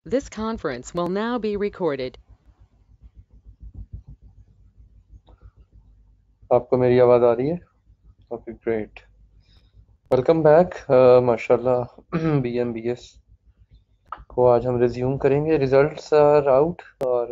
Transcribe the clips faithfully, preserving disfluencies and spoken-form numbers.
This conference will now be recorded. आपको मेरी आवाज़ आ रही है? Okay great, welcome back. माशाल्लाह बी एम बी एस को आज हम रिज्यूम करेंगे। रिजल्ट्स आर आउट और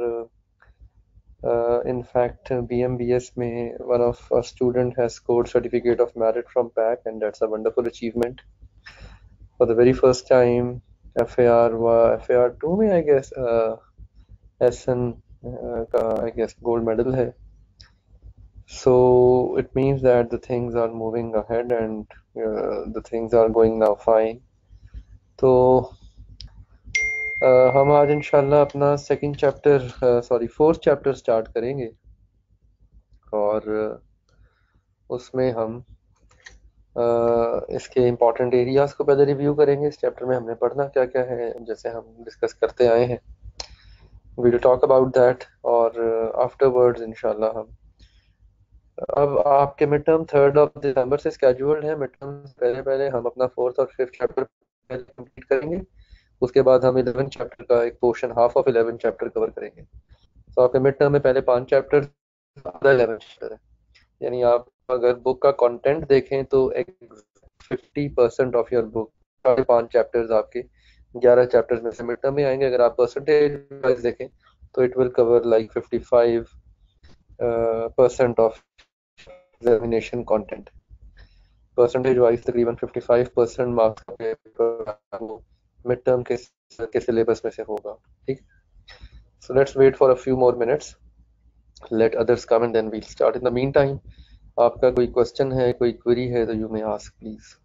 in fact B M B S में one of a student has scored certificate of merit from pack and that's a wonderful achievement. For the very first time F A R one F A R two में I guess S N का I guess gold medal है। So it means that the things are moving ahead and uh, the things are going now fine. तो uh, हम आज इंशाल्लाह अपना second chapter sorry fourth chapter start करेंगे और uh, उसमें हम uh, इसके इम्पॉर्टेंट एरियाज को पहले रिव्यू करेंगे। इस चैप्टर में हमने पढ़ना क्या क्या है, जैसे हम डिस्कस करते आए हैं, we will talk about that और आफ्टरवर्ड्स uh, इंशाल्लाह हम अब आपके mid term third of December से स्केड्यूल्ड है। मिड टर्म पहले पहले हम अपना फोर्थ और फिफ्थ चैप्टर कंप्लीट करेंगे, उसके बाद हम इलेवन चैप्टर का एक portion half of eleven chapter cover करेंगे। तो आपके मिड टर्म में पहले पांच चैप्टर, आधा इलेवन चैप्टर है, यानी आप अगर बुक का कंटेंट देखें तो fifty percent of your book, साढ़े पांच चैप्टर्स आपके ग्यारह चैप्टर्स में से मिड टर्म में आएंगे। अगर आप परसेंटेज वाइज देखें तो it will cover like fifty five percent of examination content. Percentage wise तकरीबन फिफ्टी फाइव परसेंट मार्क्स का पेपर मिड टर्म के के सिलेबस में से होगा। ठीक, so let's wait for a few more minutes, let others come and then we'll start. In the meantime आपका कोई क्वेश्चन है, कोई क्वेरी है तो यू मे आस्क प्लीज।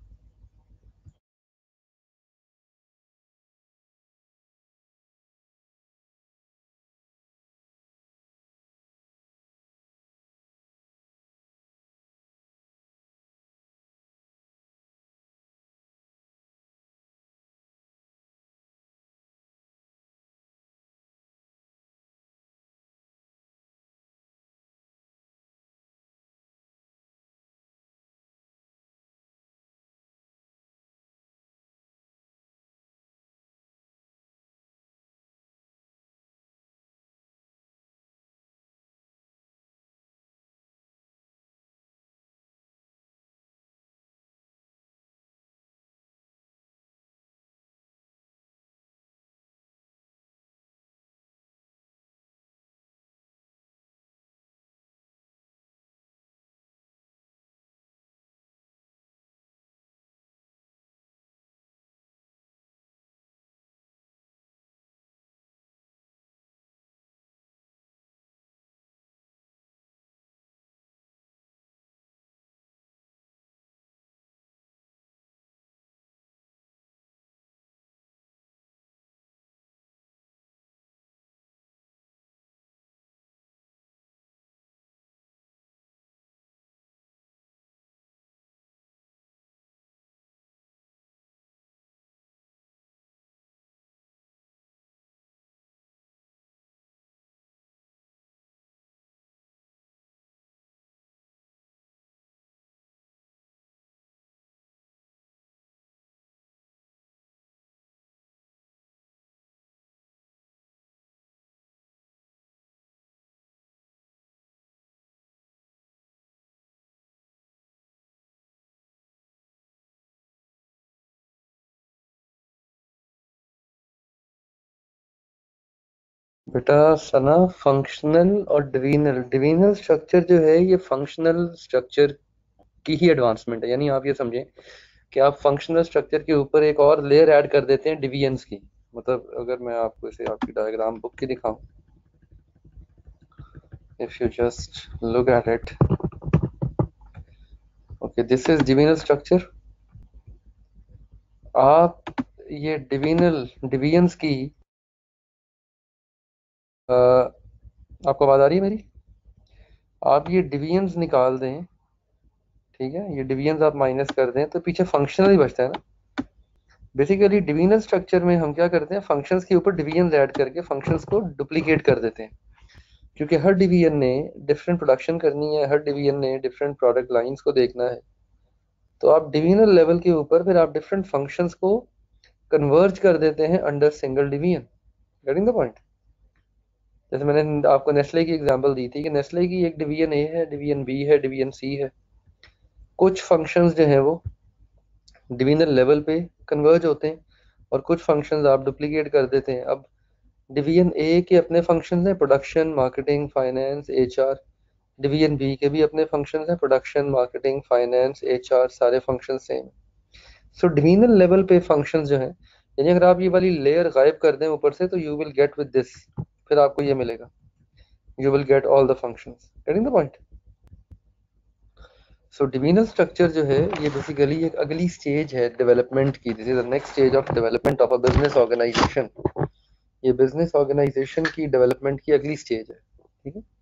बेटा सना, फंक्शनल और डिविनल डिविनल स्ट्रक्चर जो है ये फंक्शनल स्ट्रक्चर की ही एडवांसमेंट है। यानी आप ये समझें कि आप फंक्शनल स्ट्रक्चर के ऊपर एक और लेयर ऐड कर देते हैं डिवीजन्स की। मतलब अगर मैं आपको इसे आपकी डायग्राम बुक की दिखाऊं, if you just look at it, okay, this is divisional structure। आप ये डिविजनल डिवीजन्स की आ, आपको आवाज आ रही है मेरी? आप ये डिवीजन्स निकाल दें, ठीक है, ये डिवीजन्स आप माइनस कर दें तो पीछे फंक्शनल ही बचता है ना। बेसिकली डिविजनल स्ट्रक्चर में हम क्या करते हैं, फंक्शंस के ऊपर डिवीजन्स ऐड करके फंक्शंस को डुप्लीकेट कर देते हैं, क्योंकि हर डिवीजन ने डिफरेंट प्रोडक्शन करनी है, हर डिवीजन ने डिफरेंट प्रोडक्ट लाइंस को देखना है। तो आप डिविजनल लेवल के ऊपर फिर आप डिफरेंट फंक्शंस को कन्वर्ज कर देते हैं under single division. Getting the point? जैसे मैंने आपको नेस्ले की एग्जांपल दी थी कि नेस्ले की एक डिवीजन ए है, डिवीजन बी है, डिवीजन सी है। कुछ फंक्शंस जो हैं वो डिवीजनल लेवल पे कन्वर्ज होते हैं और कुछ फंक्शंस आप डुप्लीकेट कर देते हैं। अब डिवीजन ए के अपने फंक्शंस हैं, production, marketing, finance, HR. Division B के भी अपने फंक्शंस हैं, प्रोडक्शन, मार्केटिंग, फाइनेंस, एचआर, सारे functions same. So divisional level पे फंक्शंस जो हैं, यानी अगर आप ये वाली लेयर गायब कर दें ऊपर से तो you will get with this, फिर आपको ये मिलेगा, you will get all the functions. Getting the point? So divisional structure जो है ये बेसिकली एक अगली स्टेज है डेवलपमेंट की. This is the next stage of development of a business organization. ये बिजनेस ऑर्गेनाइजेशन की डेवलपमेंट की अगली स्टेज है. ठीक है.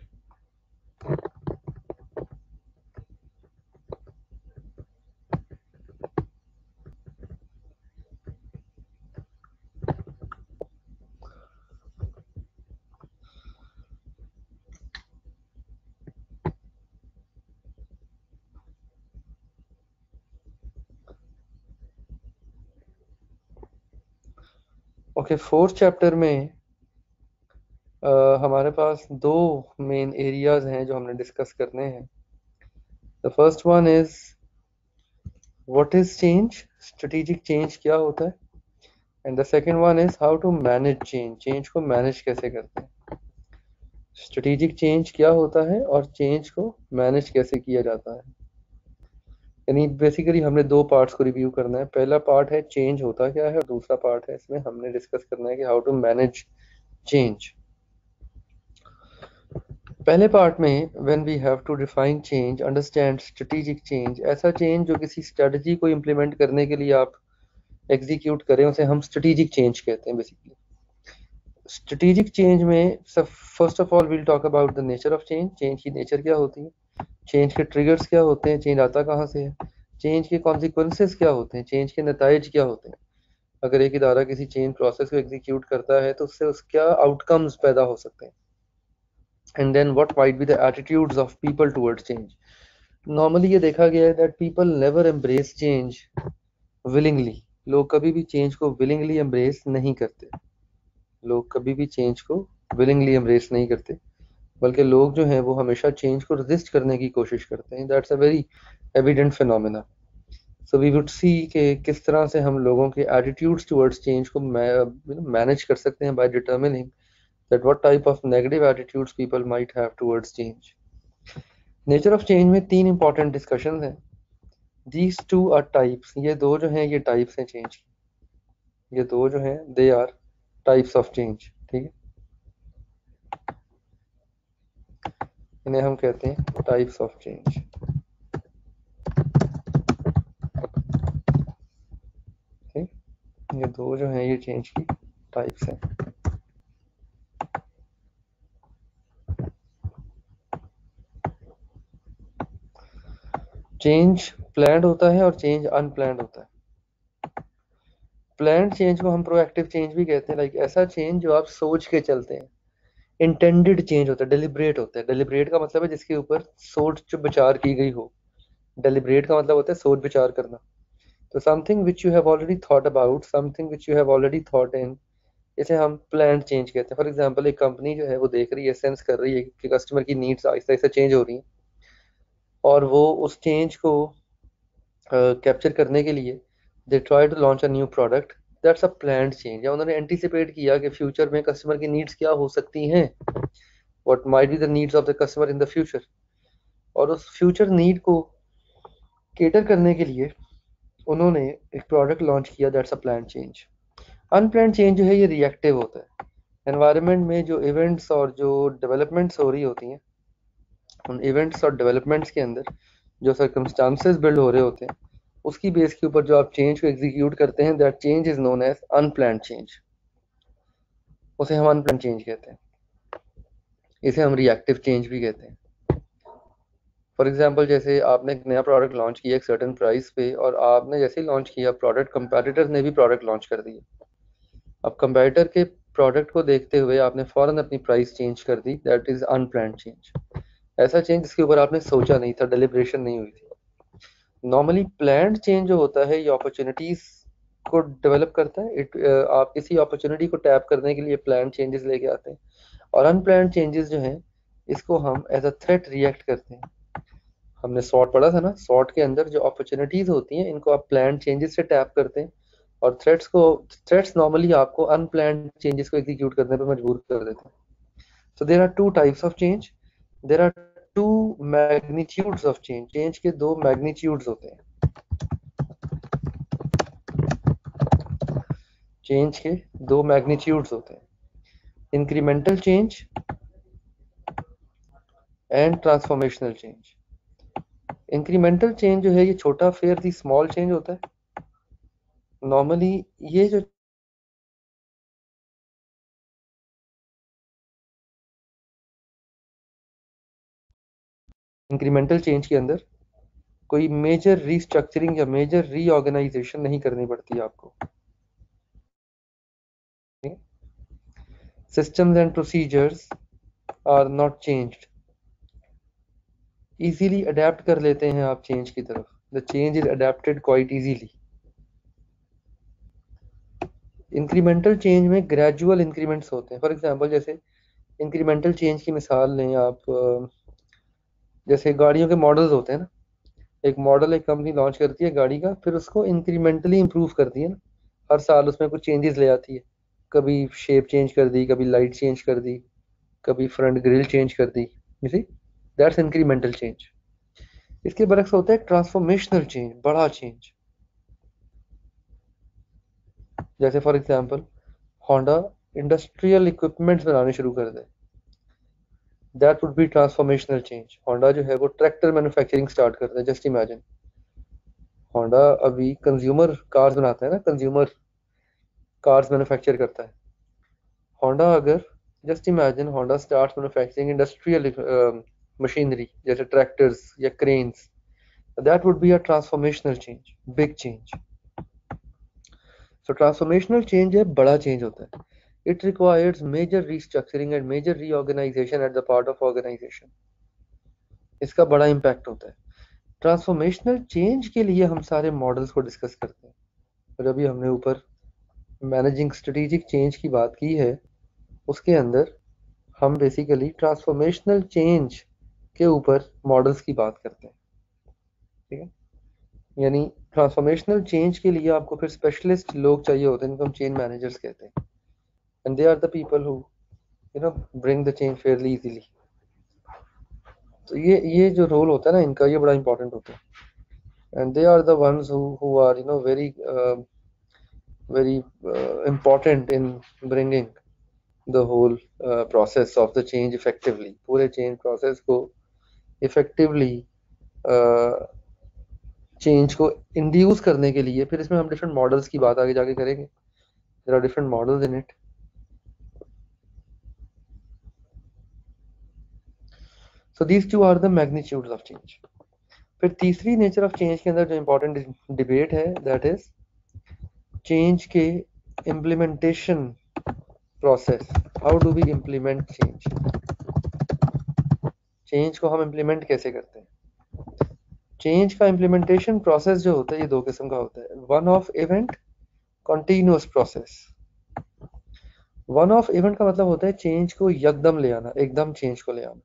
ओके, फोर्थ चैप्टर में uh, हमारे पास दो मेन एरियाज हैं जो हमने डिस्कस करने हैं. The first one is what is change, strategic change क्या होता है, and the second one is how to manage change, change को मैनेज कैसे करते हैं. स्ट्रेटेजिक चेंज क्या होता है और चेंज को मैनेज कैसे किया जाता है. यानी बेसिकली हमने दो पार्ट्स को रिव्यू करना है. पहला पार्ट है चेंज होता क्या है और दूसरा पार्ट है इसमें हमने डिस्कस करना है कि हाउ टू मैनेज चेंज. पहले पार्ट में when we have to define change, understand strategic change, ऐसा चेंज जो किसी स्ट्रेटजी को इम्प्लीमेंट करने के लिए आप एग्जीक्यूट करें उसे हम स्ट्रेटेजिक चेंज कहते हैं. बेसिकली स्ट्रेटेजिक चेंज में सब first of all will talk about the nature of change. Change की नेचर क्या होती है, चेंज के ट्रिगर्स क्या होते हैं, चेंज आता कहाँ से है, चेंज के कॉन्सिक्वेंसेस क्या होते हैं, चेंज के नताइज क्या होते हैं. अगर एक इदारा किसी चेंज प्रोसेस को एग्जीक्यूट करता है तो उससे उस क्या आउटकम्स पैदा हो सकते हैं. And then what might be the attitudes of people towards change. Normally ये देखा गया है that people never embrace change willingly. लोग कभी भी चेंज को विलिंगली एम्ब्रेस नहीं करते. लोग कभी भी चेंज को विलिंगली एम्ब्रेस नहीं करते, बल्कि लोग जो हैं वो हमेशा चेंज को रेजिस्ट करने की कोशिश करते हैं. That's a very evident phenomena. So we would see कि किस तरह से हम लोगों के एटीट्यूड्स टुवर्ड्स चेंज को मैनेज कर सकते हैं by determining that what type of negative attitudes people might have towards change. Nature of change में तीन इंपॉर्टेंट डिस्कशंस हैं. These two are types. ये दो जो हैं ये टाइप्स हैं चेंज की. ये दो जो हैं they are types of change. ठीक है, इन्हें हम कहते हैं टाइप्स ऑफ चेंज. ठीक, ये दो जो हैं ये चेंज की टाइप्स हैं. चेंज प्लान्ड होता है और चेंज अनप्लान्ड होता है. प्लान्ड चेंज को हम प्रोएक्टिव चेंज भी कहते हैं. लाइक ऐसा चेंज जो आप सोच के चलते हैं. इंटेंडेड चेंज होता है, डेलिब्रेट होता है. डेलिब्रेट का मतलब है जिसके ऊपर सोच विचार की गई हो. डेलिब्रेट का मतलब होता है सोच विचार करना. तो something which you have already thought about, something which you have already thought in, इसे हम प्लान्ड चेंज कहते हैं. फॉर एग्जांपल एक कंपनी जो है वो देख रही है, सेंस कर रही है कि कस्टमर की नीड्स आहिस्ता आहिस्ता चेंज हो रही हैं और वो उस चेंज को कैप्चर uh, करने के लिए they try to launch a new product. That's a planned change. या उन्होंने एंटिसिपेट किया कि फ्यूचर में कस्टमर की नीड्स क्या हो सकती हैं, what might be the needs of the customer in the future, और उस फ्यूचर नीड को केटर करने के लिए उन्होंने एक प्रोडक्ट लॉन्च किया. That's a planned change. Unplanned change जो है ये रिएक्टिव होता है. एनवायरनमेंट में जो इवेंट्स और जो डेवलपमेंट्स हो रही होती हैं, उन इवेंट्स और डेवलपमेंट्स के अंदर जो सर्कमस्टांसेस बिल्ड हो रहे होते हैं उसकी बेस के ऊपर जो आप चेंज को एग्जीक्यूट करते हैं, that change is known as unplanned change. उसे हम अनप्लान्ड चेंज कहते हैं. इसे हम रिएक्टिव चेंज भी कहते हैं. फॉर एग्जांपल जैसे आपने एक नया प्रोडक्ट लॉन्च किया एक सर्टेन प्राइस पे, और आपने जैसे ही लॉन्च किया प्रोडक्ट, कंपैटिटर्स ने भी प्रोडक्ट लॉन्च कर दिया. अब कंपैटिटर के प्रोडक्ट को देखते हुए आपने फौरन अपनी प्राइस चेंज कर दी. That is unplanned change. ऐसा चेंज जिसके ऊपर आपने सोचा नहीं था, डेलिब्रेशन नहीं हुई थी. नॉर्मली प्लान्ड चेंज जो होता है ये अपॉर्चुनिटीज को डेवलप करता है। इट आप किसी अपॉर्चुनिटी को टैप करने के लिए प्लान चेंजेस लेके आते हैं, और अनप्लान चेंजेस जो हैं इसको हम एज अ थ्रेट रिएक्ट करते हैं। हमने सॉर्ट पढ़ा था ना, सॉर्ट के अंदर जो अपॉर्चुनिटीज होती हैं इनको आप प्लान चेंजेस से टैप करते हैं, और थ्रेट्स को थ्रेट्स नॉर्मली आपको अनप्लान चेंजेस को एग्जीक्यूट करने पर मजबूर कर देते हैं। So there are two types of change, there are two magnitudes of change. Change के दो मैग्नीट्यूड्स होते हैं, चेंज के दो मैग्नीट्यूड्स होते हैं, incremental change and transformational change. Incremental change जो है ये छोटा फेयरली स्मॉल चेंज होता है। नॉर्मली ये जो इंक्रीमेंटल चेंज के अंदर कोई मेजर रीस्ट्रक्चरिंग या मेजर रीऑर्गेनाइजेशन नहीं करनी पड़ती आपको। Systems and procedures are not changed, easily adapt कर लेते हैं आप चेंज की तरफ। The change is adapted quite easily. Incremental change में ग्रेजुअल इंक्रीमेंट्स होते हैं। फॉर एग्जांपल जैसे इंक्रीमेंटल चेंज की मिसाल लें आप, जैसे गाड़ियों के मॉडल्स होते हैं ना, एक मॉडल एक कंपनी लॉन्च करती है गाड़ी का, फिर उसको इंक्रीमेंटली इम्प्रूव करती है ना, हर साल उसमें कुछ चेंजेस ले आती है। कभी शेप चेंज कर दी, कभी लाइट चेंज कर दी, कभी फ्रंट ग्रिल चेंज कर दी। You see, that's incremental change. इसके बरक्स होता है ट्रांसफॉर्मेशनल चेंज, बड़ा चेंज। जैसे for example Honda industrial equipments बनाने शुरू कर दे, that would be transformational change. Honda जो है वो ट्रैक्टर मैन्युफैक्चरिंग स्टार्ट करता है। जस्ट इमेजिन, होंडा अभी कंज्यूमर कार्स बनाता है ना, कंज्यूमर कार्स मैन्युफैक्चर करता है। होंडा अगर just imagine Honda start manufacturing industrial machinery जैसे ट्रैक्टर्स या cranes, that would be a transformational change, big change. So transformational change है, बड़ा चेंज होता है। It requires major restructuring and major reorganization at the part of organization. इसका बड़ा impact होता है। ट्रांसफॉर्मेशनल चेंज के लिए हम सारे मॉडल्स को डिस्कस करते हैं, और अभी हमने ऊपर मैनेजिंग स्ट्रेटेजिक चेंज की बात की है, उसके अंदर हम बेसिकली ट्रांसफॉर्मेशनल चेंज के ऊपर मॉडल्स की बात करते हैं। ठीक है, यानी ट्रांसफॉर्मेशनल चेंज के लिए आपको फिर स्पेशलिस्ट लोग चाहिए होते हैं, इनको हम चेंज मैनेजर्स कहते हैं, and they are the people who you know bring the change fairly easily. तो ये ये जो रोल होता है ना इनका, ये बड़ा इंपॉर्टेंट होता है, and they are the ones who who are you know very very important in bringing the whole process of the change effectively. पूरे चेंज प्रोसेस को इफेक्टिवली चेंज को इंड्यूस करने के लिए, फिर इसमें हम डिफरेंट मॉडल्स की बात आगे जाके करेंगे। There are different models in it. So these two are the magnitudes of change. फिर तीसरी नेचर ऑफ चेंज के अंदर जो इंपॉर्टेंट डिबेट है, दैट इज चेंज के implementation process. How do we implement change? Change को हम इम्प्लीमेंट कैसे करते हैं? चेंज का इम्प्लीमेंटेशन प्रोसेस जो होता है ये दो किस्म का होता है, one off event, continuous process. One off event का मतलब होता है चेंज को यकदम ले आना, एकदम चेंज को ले आना,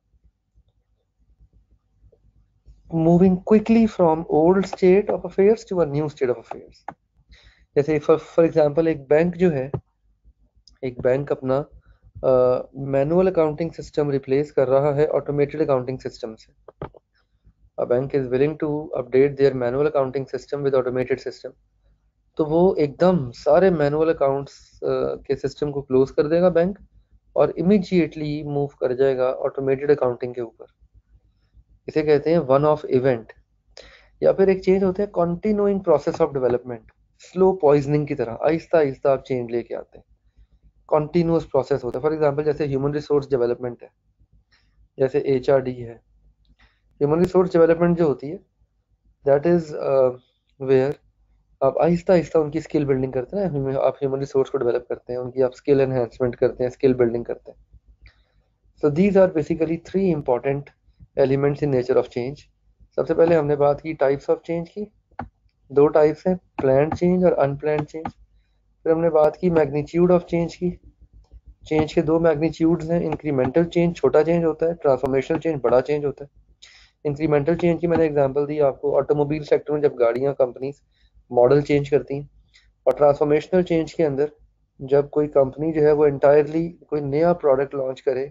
moving quickly from old state of affairs to a new state of affairs. जैसे फॉर एग्जांपल एक बैंक जो है, एक बैंक अपना मैनुअल अकाउंटिंग सिस्टम रिप्लेस कर रहा है ऑटोमेटेड अकाउंटिंग सिस्टम से। A bank is willing to update their manual accounting system with automated system, तो वो एकदम सारे मैनुअल अकाउंट्स के सिस्टम को क्लोज कर देगा बैंक, और इमीडिएटली मूव कर जाएगा ऑटोमेटेड अकाउंटिंग के ऊपर। इसे कहते हैं वन ऑफ इवेंट। या फिर एक चेंज होता है continuing process of development, slow poisoning की तरह आहिस्ता आहिस्ता आप चेंज लेके आते हैं, कॉन्टिन्यूअस प्रोसेस होता है। फॉर एग्जाम्पल जैसे ह्यूमन रिसोर्स डेवलपमेंट है, जैसे एच आर डी है। ह्यूमन रिसोर्स डेवलपमेंट जो होती है, दैट इज वेयर आप आहिस्ता आहिस्ता उनकी स्किल बिल्डिंग करते हैं। आप ह्यूमन रिसोर्स को डेवलप करते हैं, उनकी आप स्किल एनहेंसमेंट करते हैं, स्किल बिल्डिंग करते हैं। So these are basically three important elements in nature of change. सबसे पहले हमने बात की टाइप्स ऑफ चेंज की, दो टाइप्स हैं, प्लान्ड चेंज और अनप्लान्ड चेंज। फिर हमने बात की मैग्नीट्यूड ऑफ चेंज की। चेंज के दो मैग्नीट्यूड्स हैं, इंक्रीमेंटल चेंज छोटा चेंज होता है, ट्रांसफॉर्मेशनल चेंज बड़ा चेंज होता है। इंक्रीमेंटल चेंज की मैंने एग्जांपल दी आपको, ऑटोमोबाइल सेक्टर में जब गाड़ियां कंपनीज मॉडल चेंज करती हैं, और ट्रांसफॉर्मेशनल चेंज के अंदर जब कोई कंपनी जो है वो इंटायरली कोई नया प्रोडक्ट लॉन्च करे।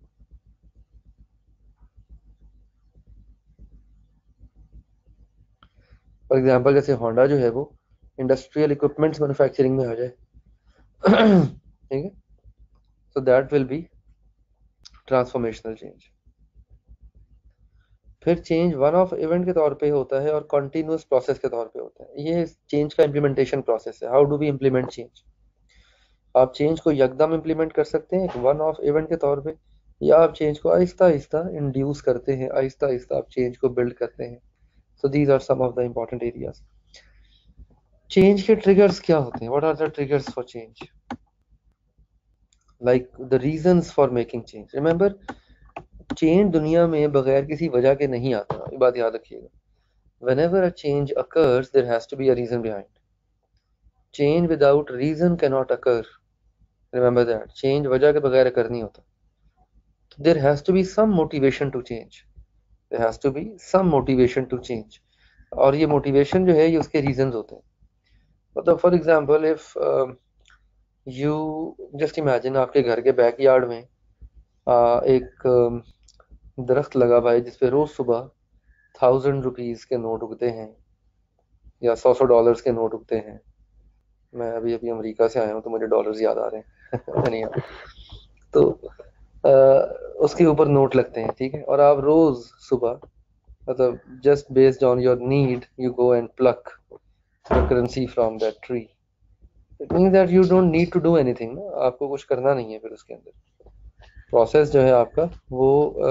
फॉर एग्जांपल जैसे होंडा जो है वो इंडस्ट्रियल इक्विपमेंट्स मैन्युफैक्चरिंग में आ जाए, ठीक है, so that will be transformational change. फिर चेंज वन ऑफ इवेंट के तौर पे होता है और कंटिन्यूस प्रोसेस के तौर पे होता है। ये चेंज का इम्प्लीमेंटेशन प्रोसेस है। How do we implement change? आप चेंज को यकदम इम्प्लीमेंट कर सकते हैं एक वन ऑफ इवेंट के तौर पे, या आप चेंज को आहिस्ता आहिस्ता इंड्यूस करते हैं, आहिस्ता आहिस्ता आप चेंज को बिल्ड करते हैं। So these are some of the important areas. Change के ट्रिगर्स क्या होते हैं? What are the triggers for change? Like the reasons for making change. Remember, change दुनिया में बगैर किसी वजह के नहीं आता, ये बात याद रखिएगा। Whenever a change occurs, there has to be a reason behind. Change without reason cannot occur. Remember that. Change वजह के बगैर occur नहीं होता. There has to be some motivation to change. There has to be some motivation to change. और ये motivation जो है ये उसके reasons होते हैं. मतलब for example, if uh, you just imagine आपके घर के backyard में uh, एक uh, दरख्त लगा भाई जिसपे रोज सुबह थाउजेंड रुपीज के नोट उगते हैं या सौ सौ डॉलर्स के नोट उगते हैं। मैं अभी अभी अमेरिका से आया हूँ तो मुझे डॉलर्स याद आ रहे हैं नहीं याद। तो आ, उसके ऊपर नोट लगते हैं, ठीक है, और आप रोज सुबह मतलब just based on your need you go and pluck the currency from that tree. It means that you don't need to do anything ना, आपको कुछ करना नहीं है। फिर उसके अंदर प्रोसेस जो है आपका वो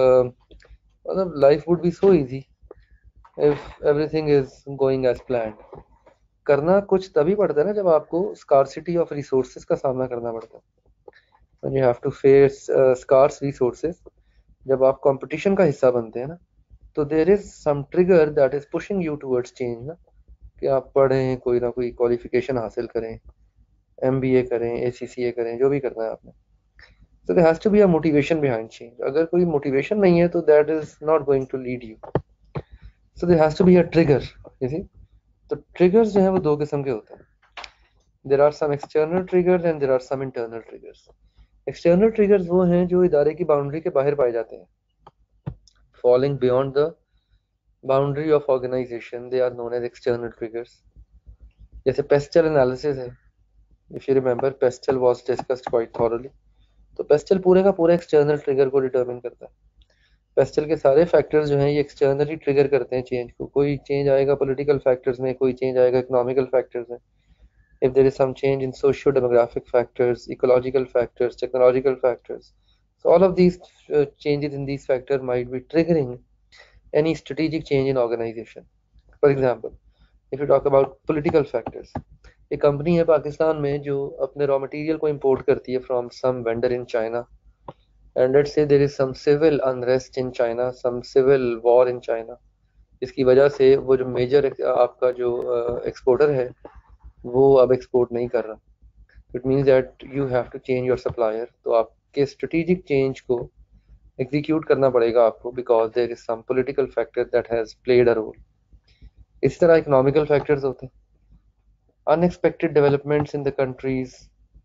मतलब life would be so easy if everything is going as planned. करना कुछ तभी पड़ता है ना जब आपको स्कार्सिटी ऑफ रिसोर्सेज का सामना करना पड़ता है। When you have to face uh, scarce resources, जब आप कंपटीशन का हिस्सा बनते हैं ना, तो there is some trigger that is pushing you towards change ना, कि आप पढ़ें, कोई ना कोई क्वालिफिकेशन हासिल करें, एम बी ए करें, ए सी सी ए करें, जो भी करना है आपने। So there has to be a motivation behind change. अगर कोई मोटिवेशन नहीं है तो that is not going to lead you. So there has to be a trigger, you see. तो triggers जो है वो दो किस्म के होते हैं। There are some external triggers and there are some internal triggers. External triggers वो हैं जो इदारे की बाउंड्री के बाहर पाए जाते हैं, falling beyond the boundary of organization, they are known as external triggers. जैसे पेस्टल एनालिसिस है, if you remember PESTEL was discussed quite thoroughly. तो पेस्टल पूरे का पूरा एक्सटर्नल ट्रिगर को डिटरमिन करता है। पेस्टल के सारे फैक्टर्स जो हैं ये एक्सटर्नली ट्रिगर करते हैं चेंज को। कोई चेंज आएगा पॉलिटिकल फैक्टर्स में, कोई चेंज आएगा इकोनॉमिकल फैक्टर्स में, if there is some change in socio-demographic factors, ecological factors, technological factors. So all of these uh, changes in these factors might be triggering any strategic change in organization. For example, if you talk about political factors, एक company है पाकिस्तान में जो अपने raw material को import करती है from some vendor in China, and let's say there is some civil unrest in China, some civil war in China. इसकी वजह से वो जो मेजर आपका जो एक्सपोर्टर uh, है वो अब एक्सपोर्ट नहीं कर रहा। It means that you have to change your supplier. तो आपके स्ट्रेटेजिक चेंज को एग्जीक्यूट करना पड़ेगा आपको, because there is some political factor that has played a role. इस तरह इकोनॉमिकल फैक्टर्स होते हैं, unexpected developments in the countries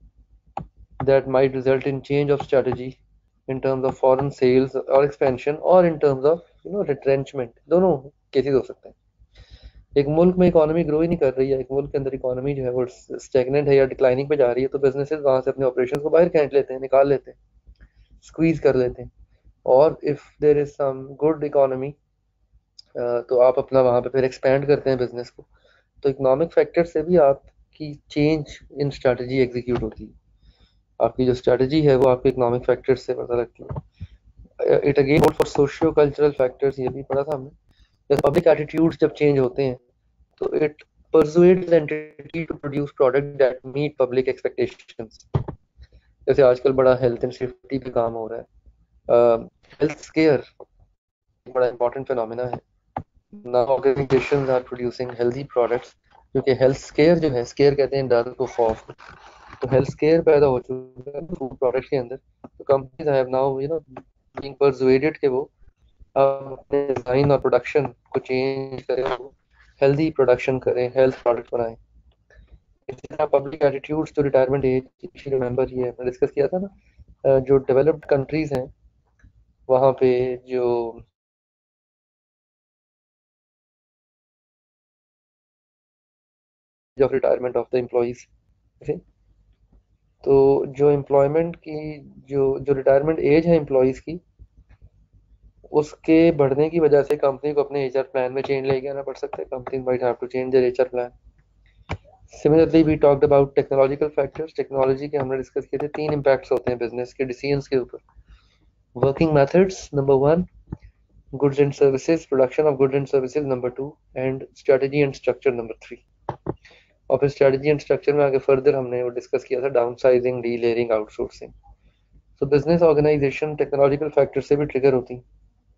that might result in change of strategy in terms of foreign sales और expansion, और in terms of you know retrenchment. दोनों cases हो सकते हैं। एक मुल्क में इकोनॉमी ग्रो ही नहीं कर रही है, एक मुल्क के अंदर इकोनॉमी जो है वो स्टैग्नेंट है या डिक्लाइनिंग पे जा रही है, तो बिजनेसेस वहां से अपने ऑपरेशंस को बाहर खींच लेते हैं, निकाल लेते हैं, स्क्वीज कर लेते हैं। और if there is some good economy तो आप अपना वहां पे फिर एक्सपेंड करते हैं बिजनेस को। तो इकोनॉमिक फैक्टर से भी आपकी चेंज इन स्ट्रेटजी एग्जीक्यूट होती है। आपकी जो स्ट्रेटजी है वो आपके इकोनॉमिक फैक्टर से पता लगती है। It again for socio cultural factors, ये भी पढ़ा था हमने। पब्लिक एटीट्यूड्स जब चेंज होते हैं तो it persuades the entity to produce product that meet public expectations. जैसे आजकल बड़ा हेल्थ एंड सेफ्टी पे काम हो रहा है, हेल्थ स्केयर बड़ा इंपॉर्टेंट फिनोमेना है। Now organizations are producing healthy products क्योंकि हेल्थ स्केयर जो है, स्केयर कहते हैं डर को, खौफ को, तो हेल्थ स्केयर पैदा हो चुका है फूड प्रोडक्ट के अंदर। तो companies have now you know being persuaded कि वो अपने डिजाइन और प्रोडक्शन को चेंज करें, हेल्दी प्रोडक्शन करें, हेल्थ प्रोडक्ट बनाएं। इसी तरह public attitudes to retirement age, remember ये हमने डिस्कस किया था ना, अ, जो डेवलप्ड कंट्रीज हैं वहाँ पे जो of retirement of the employees, तो जो एम्प्लॉयमेंट की जो जो रिटायरमेंट एज है एम्प्लॉइज की, उसके बढ़ने की वजह से कंपनी को अपने एचआर प्लान में चेंज लेके आना पड़ सकता है। Company might have to change their HR plan. Similarly we talked about technological factors. Technology के हमने डिस्कस किए थे, तीन इम्पैक्ट्स होते हैं बिजनेस के डिसीजंस के ऊपर। Working methods number one, goods and services, production of goods and services number two, and strategy and structure number three. और फिर स्ट्रेटजी एंड स्ट्रक्चर में आगे फर्दर हमने वो डिस्कस किया था, downsizing, delayering, outsourcing. तो बिजनेस ऑर्गेनाइजेशन टेक्नोलॉजिकल फैक्टर से भी ट्रिगर होती है।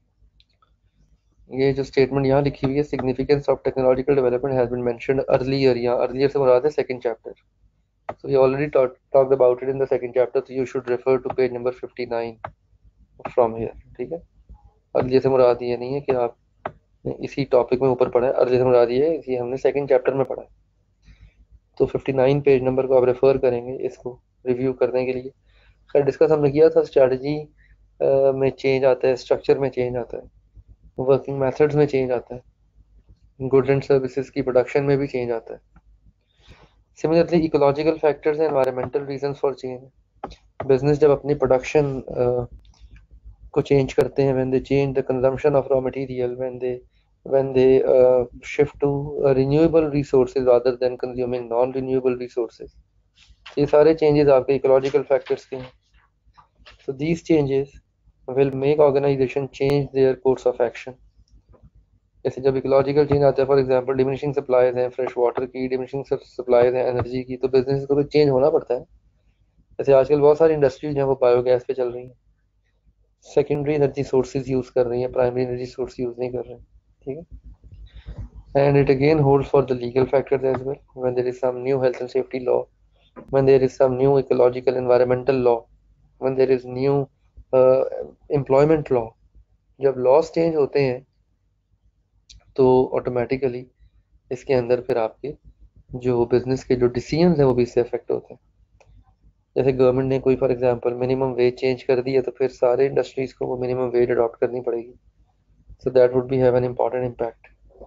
ये जो स्टेटमेंट यहाँ लिखी हुई है, significance of technological development has been mentioned earlier, यहाँ अर्लियर से मुराद है second chapter. So we already talked about it in the second chapter, so you should refer to page number fifty-nine from here, ठीक है। Earlier से मुराद ये नहीं है कि आप इसी टॉपिक में ऊपर पढ़ा है, अर्लियर से मुराद ये है कि हमने सेकंड चैप्टर में पढ़ा है। तो उनसठ पेज नंबर को आप रेफर करेंगे इसको रिव्यू करने के लिए। खैर डिस्कस हमने किया था, स्ट्रैटेजी में चेंज आता है, स्ट्रक्चर में चेंज आता है, वर्किंग मेथड्स में चेंज आता है, गुड्स एंड सर्विसेज की प्रोडक्शन में भी चेंज आता है। Similarly ecological factors and environmental reasons for change. Business जब अपनी प्रोडक्शन को चेंज करते हैं, when they change the consumption of raw material, when they when they shift to renewable resources rather than consuming non renewable resources, ये सारे changes आपके ecological factors के हैं। So these changes will make organization change their course of action. जैसे जब ecological change आता है, for example diminishing supplies हैं फ्रेश वाटर की, डिमिनिशिंग सप्लाईज हैं एनर्जी की, तो बिजनेस को भी चेंज होना पड़ता है। जैसे आजकल बहुत सारी इंडस्ट्रीज हैं वो बायोगैस पे चल रही हैं, सेकेंडरी एनर्जी सोर्सेज यूज कर रही हैं, प्राइमरी एनर्जी सोर्स यूज नहीं कर रहे हैं, ठीक है। And it again holds for the legal factors as well, when there is some new health and safety law, when there is some new ecological environmental law, when there is new employment law. जब laws change होते हैं तो automatically इसके अंदर फिर आपके जो business के जो डिसीजंस हैं वो भी इससे अफेक्ट होते हैं। जैसे गवर्नमेंट ने कोई for example minimum wage change कर दी है, तो फिर सारे इंडस्ट्रीज को वो मिनिमम वेज अडॉप्ट करनी पड़ेगी, so that would be have an important impact.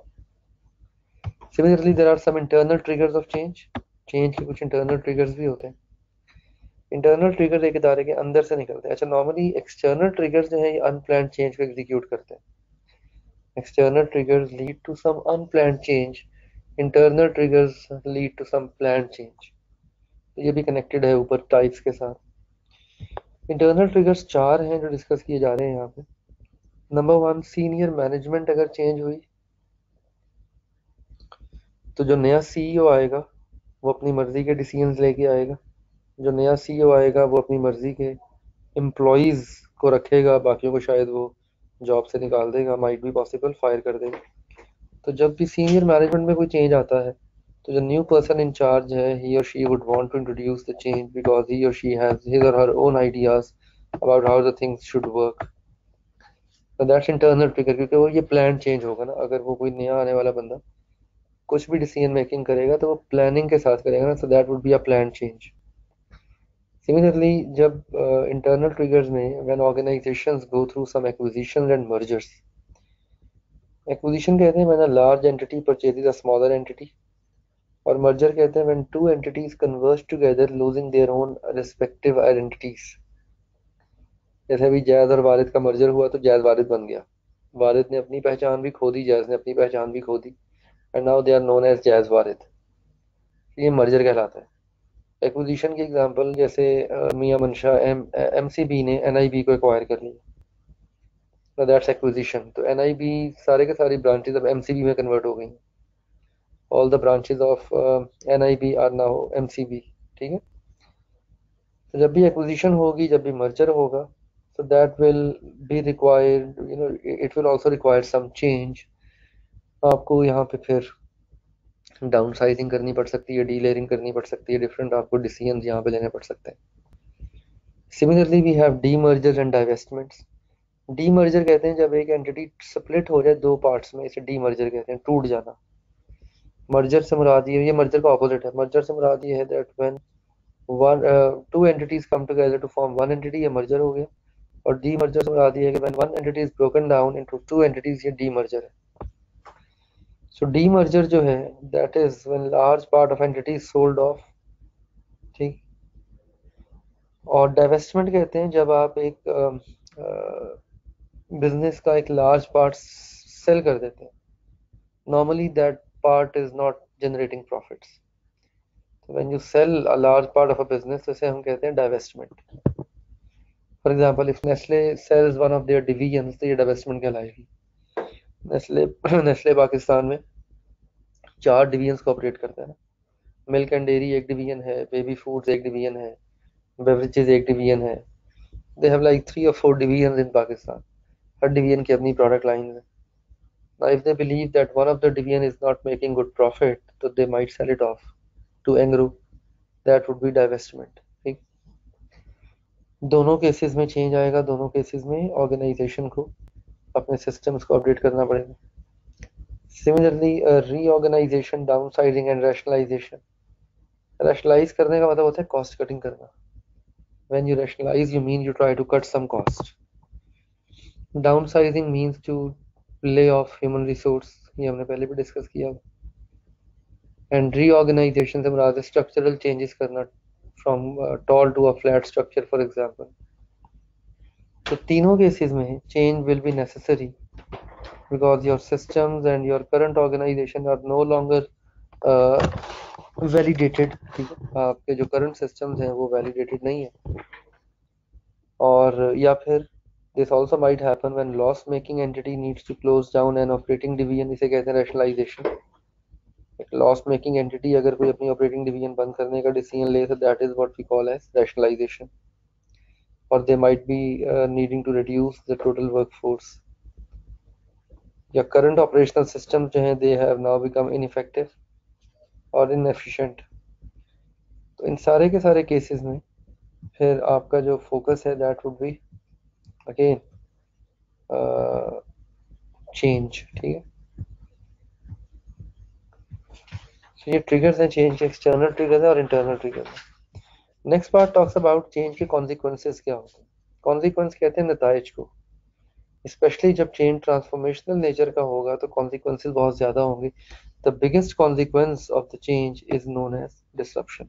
Similarly there are some internal triggers of change. Change के कुछ इंटरनल ट्रिगर्स भी होते हैं। इंटरनल ट्रिगर एक इदारे के अंदर से निकलते हैं। अच्छा, नॉर्मली एक्सटर्नल ट्रिगर्स जो है ये अनप्लान्ड चेंज को एग्जीक्यूट करते हैं। External triggers lead to some unplanned change, internal triggers lead to some planned change. ये भी कनेक्टेड है ऊपर टाइप्स के साथ। इंटरनल ट्रिगर्स चार हैं जो डिस्कस किए जा रहे हैं यहाँ पे। नंबर वन, सीनियर मैनेजमेंट अगर चेंज हुई तो जो नया सीईओ आएगा वो अपनी मर्जी के डिसीजंस लेके आएगा। जो नया सीईओ आएगा वो अपनी मर्जी के एम्प्लॉयज को रखेगा, बाकियों को शायद वो जॉब से निकाल देगा, माइट बी पॉसिबल फायर कर देगा। तो जब भी सीनियर मैनेजमेंट में कोई चेंज आता है तो जो न्यू पर्सन इन चार्ज है, he or she would want to introduce the change because he or she has his or her own ideas about how the things should work. So that's internal trigger, क्योंकि वो ये plan change होगा ना। अगर वो कोई नया आने वाला बंदा कुछ भी डिसीजन मेकिंग करेगा तो वो प्लानिंग के साथ करेगा ना, so that would be a plan change. Similarly, जब uh, internal triggers में when organizations go through some acquisitions and mergers, acquisition कहते हैं when a large entity purchases a smaller entity, और मर्जर कहते हैं when two entities converge together losing their own respective identities. जैसे अभी jazz और वारिद का मर्जर हुआ तो जैज वारिद बन गया, वारिद ने अपनी पहचान भी खो दी, जैज ने अपनी पहचान भी खो दी, and now they are known as Jazz Warid. ये मर्जर कहलाता है। एक्विजिशन की एग्जांपल जैसे मियां मंशा एम एमसीबी ने एनआईबी को एक्वायर कर लिया, दैट्स एक्विजिशन। तो एनआईबी सारे के सारी ब्रांचेस अब एमसीबी में कन्वर्ट हो गई। All the branches of NIB are now MCB, ठीक है। तो जब भी एक्विजिशन होगी, जब भी मर्जर होगा, so that will be required, you know, it will also require some change। आपको यहाँ पे फिर डाउन साइजिंग करनी पड़ सकती है, डीलेयरिंग करनी पड़ सकती है, डिफरेंट आपको डिसीजन यहाँ पे लेने पड़ सकते हैं। Similarly we have demergers and divestments. Demerger कहते हैं जब एक एंटिटी स्प्लिट हो जाए दो पार्ट्स में, इसे डीमर्जर कहते हैं, टूट जाना। मर्जर से मुराद ये ये मर्जर का ऑपोजिट है। मर्जर से मुराद ये है that when one two entities come together to form one entity, ये मर्जर हो गया। और डीमर्जर से मुराद ये है कि when one entity is broken down into two entities, ये डीमर्जर है। सो डीमर्जर जो है that is when large part of entity is sold off, ठीक। और डाइवेस्टमेंट कहते हैं जब आप एक बिजनेस uh, uh, का एक लार्ज पार्ट सेल कर देते हैं। Normally that part is not generating profits. So when you sell a large part of a business, तो इसे हम कहते हैं divestment. For example, if Nestle sells one of their divisions, तो ये divestment कहलाएगी। Nestle Nestle पाकिस्तान में चार divisions को ऑपरेट करता है ना। मिल्क एंड डेयरी एक डिवीजन है, बेबी फूड्स एक डिवीजन है, बेवरेजेस एक डिवीजन है। दे हैव लाइक थ्री और फोर डिवीजन इन पाकिस्तान। हर डिवीजन की अपनी प्रोडक्ट लाइन है। Now if they believe that one of the division is not making good profit, तो they might sell it off to Engru. That would be divestment, ठीक। दोनों cases में change आएगा, दोनों केसेस में ऑर्गेनाइजेशन को अपने सिस्टम्स को अपडेट करना पड़ेगा। Similarly reorganization, downsizing and rationalization. Rationalize करने का मतलब होता है कॉस्ट कटिंग करना। When you rationalize you mean you try to cut some cost. Downsizing means to lay off human resource, ये हमने पहले भी डिस्कस किया। एंड रीऑर्गेनाइजेशन से मुराद स्ट्रक्चरल चेंजेस करना, from tall to a flat structure for example. तो तीनों केसेस में change will be necessary because your systems and your current organization are no longer uh, validated, ठीक है। आपके जो current systems हैं वो validated नहीं है। और या फिर this also might happen when loss making entity needs to close down an operating division, इसे कहते हैं rationalization। एक loss making entity अगर कोई अपनी operating division बंद करने का decision ले तो that is what we call as rationalization। or they might be uh, needing to reduce the total workforce, या करंट ऑपरेशनल सिस्टम जो है they have now become ineffective और इनएफिशिएंट। तो इन सारे के सारे केसेस में फिर आपका जो फोकस है that would be again change, ठीक है। तो ये ट्रिगर्स हैं चेंज के, एक्सटर्नल ट्रिगर्स है और इंटरनल ट्रिगर्स है। Next part talks about change के कॉन्सिक्वेंसेस क्या होते हैं। कॉन्सिक्वेंस कहते हैं नताइज को। स्पेशली जब चेंज ट्रांसफॉर्मेशनल नेचर का होगा तो कॉन्सिक्वेंसेस बहुत ज़्यादा होंगे। The biggest consequence of the change is known as disruption.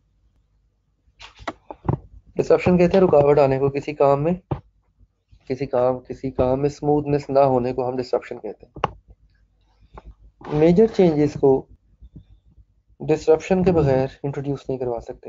Disruption कहते हैं रुकावट आने को किसी काम में, किसी काम किसी काम में स्मूथनेस ना होने को हम डिसरप्शन कहते हैं। मेजर चेंजेस को डिसरप्शन के बगैर इंट्रोड्यूस नहीं करवा सकते,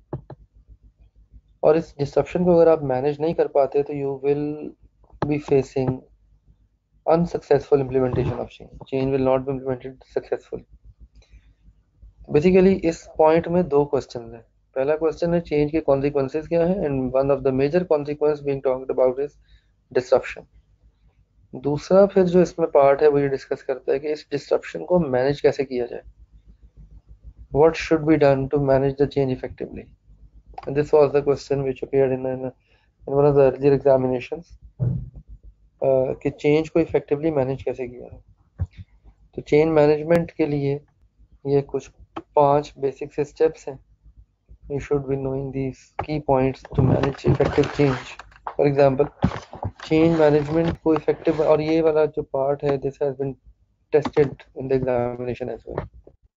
और इस डिसरप्शन को अगर आप मैनेज नहीं कर पाते तो you will be facing unsuccessful implementation of change. Change will not be implemented successfully. Basically इस पॉइंट में दो क्वेश्चन हैं। पहला क्वेश्चन है चेंज के कॉन्सिक्वेंसेस क्या है, and one of the major consequence being talked about is disruption. दूसरा फिर जो इसमें पार्ट है वो ये डिस्कस करता है कि इस डिसरप्शन को मैनेज कैसे किया जाए। What should be done to manage the change effectively, and this was the question which appeared in in one of the earlier examinations कि चेंज को इफेक्टिवली मैनेज कैसे किया है। तो चेंज मैनेजमेंट के लिए ये कुछ पांच बेसिक से स्टेप्स हैं। You should be knowing these key points to manage effective change. For example, change management को effective, और ये वाला जो part है this has been tested in the examination as well.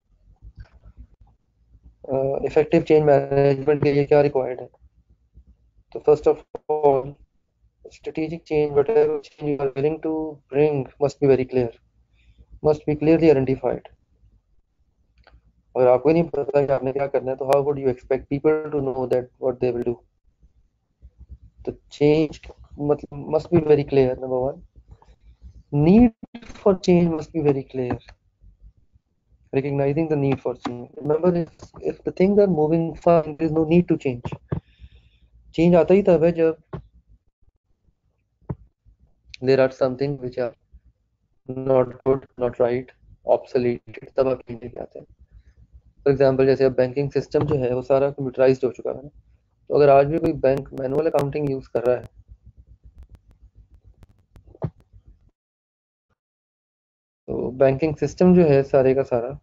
Uh, effective change management के लिए क्या required है? तो first of all, strategic change, whatever change you are willing to bring must be very clear, must be clearly identified. अगर आपको ही नहीं पता कि आपने क्या करना है तो how would you expect people to know that what they will do? तो change मतलब must be very clear. Number one, need for change must be very clear. Recognizing the need for change. Remember, if, if the things are moving fine, there is no need to change. Change आता ही तब है जब there are something which are not good, not right, obsolete, तब आप change आते हैं। For example जैसे अब बैंकिंग सिस्टम जो है वो सारा कंप्यूटराइज्ड हो चुका है ना, तो अगर आज भी कोई बैंक मैनुअल अकाउंटिंग यूज कर रहा है तो बैंकिंग सिस्टम जो है सारे का सारा